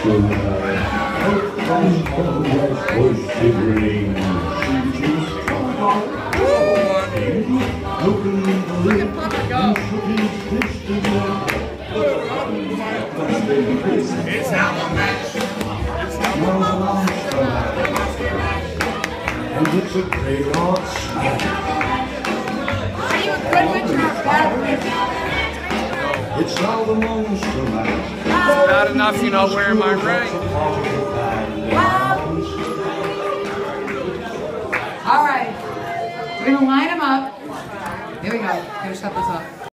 Look at Papa go. It's how the match. And it's a great art snack. Are you a good witch or a bad witch? It's how the monster mash. Not enough, you know, wearing my ring. All right. We're going to line them up. Here we go. Here, shut this up.